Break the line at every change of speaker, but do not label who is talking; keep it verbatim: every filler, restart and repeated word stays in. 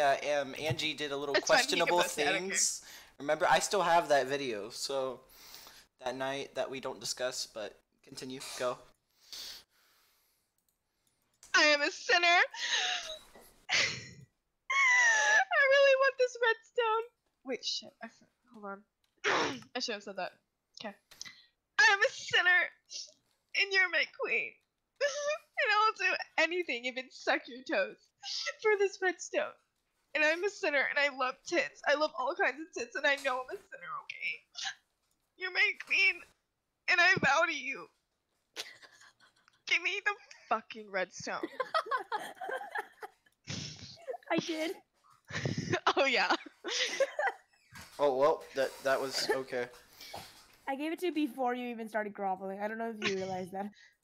yeah, um, Angie did a little
It's fine, you can
questionable
post it, I don't care.
things. Remember, I still have that video, so that night that we don't discuss, but continue, go.
I am a sinner. I really want this redstone. Wait, shit. I f hold on. I should have said that. Okay. I am a sinner, and you're my queen. And I'll do anything, even suck your toes, for this redstone. And I'm a sinner, and I love tits. I love all kinds of tits, and I know I'm a sinner, okay? You're my queen, and I vow to you. Give me the fucking redstone.
I did.
Oh, yeah.
Oh, well, that, that was okay.
I gave it to you before you even started groveling. I don't know if you realized that.